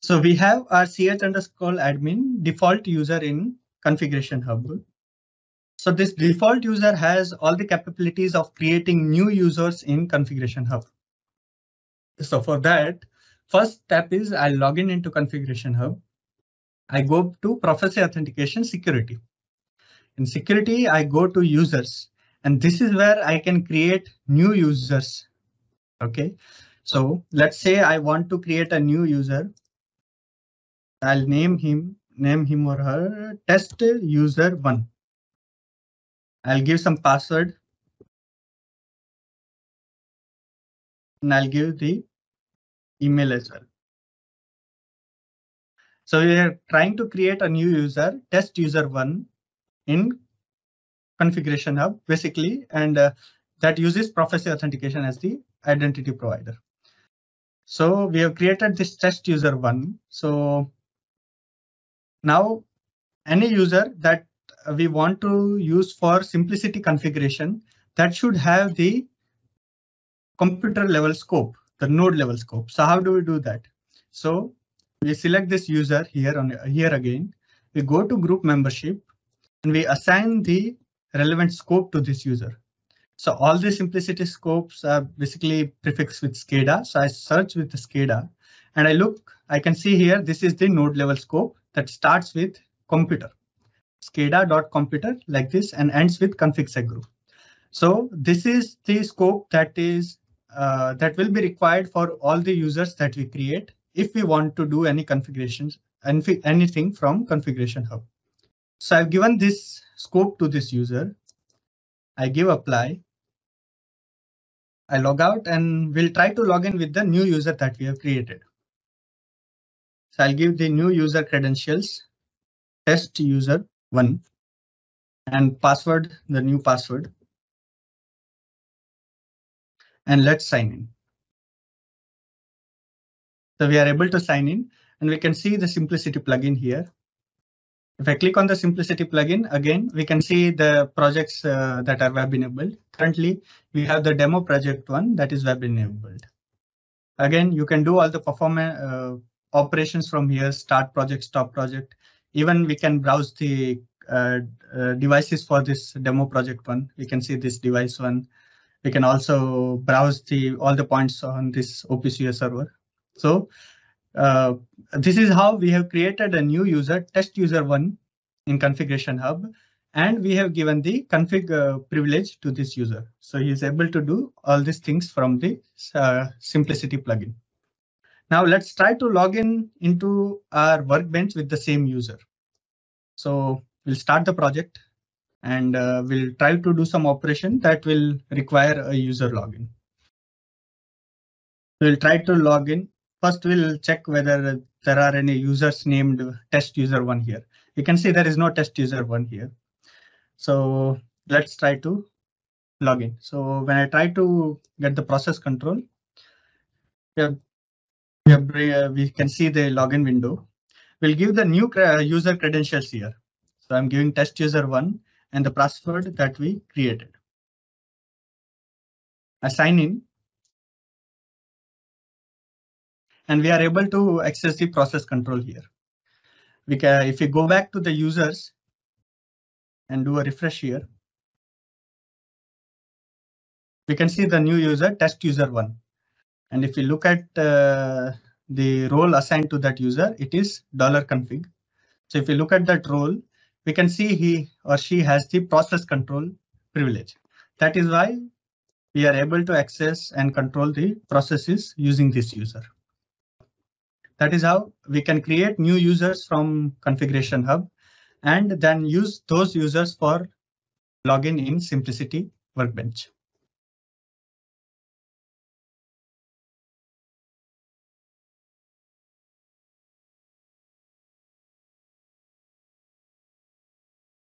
So we have our ch_admin default user in configuration hub. So this default user has all the capabilities of creating new users in configuration hub. So for that, first step is I log into configuration hub. I go to Proficy Authentication Security. In security, I go to users, and this is where I can create new users. Okay, so let's say I want to create a new user. I'll name him or her test user 1. I'll give some password, and I'll give the email as well. So we are trying to create a new user, test user 1 in configuration hub basically, and that uses Proficy Authentication as the identity provider. So we have created this test user 1. So now any user that we want to use for simplicity configuration, that should have the computer level scope, the node level scope. So how do we do that? So we select this user here again. We go to group membership and we assign the relevant scope to this user. So all the simplicity scopes are basically prefixed with SCADA. So I search with the SCADA and I can see here, this is the node level scope that starts with computer, SCADA.computer like this, and ends with config group. So this is the scope that will be required for all the users that we create if we want to do any configurations and anything from configuration hub. So I've given this scope to this user. I give apply. I log out and we'll try to log in with the new user that we have created. So I'll give the new user credentials, test user 1, and password, the new password. And let's sign in. So we are able to sign in and we can see the simplicity plugin here. If I click on the simplicity plugin again, we can see the projects that are web enabled. Currently, we have the demo project 1 that is web enabled. Again, you can do all the performance operations from here, start project, stop project. Even we can browse the devices for this demo project 1. We can see this device 1. We can also browse all the points on this OPCUA server. So this is how we have created a new user, test user 1 in configuration hub, and we have given the config privilege to this user. So he is able to do all these things from the simplicity plugin. Now let's try to log into our workbench with the same user. So we'll start the project and we'll try to do some operation that will require a user login. We'll try to log in. First, we'll check whether there are any users named test user 1 here. You can see there is no test user 1 here. So let's try to log in. So when I try to get the process control, we can see the login window. We'll give the new user credentials here. So I'm giving test user 1 and the password that we created. I sign in. And we are able to access the process control here. If we go back to the users and do a refresh here, we can see the new user, test user 1. And if we look at the role assigned to that user, it is $config. So if we look at that role, we can see he or she has the process control privilege. That is why we are able to access and control the processes using this user. That is how we can create new users from configuration hub and then use those users for login in Simplicity Workbench.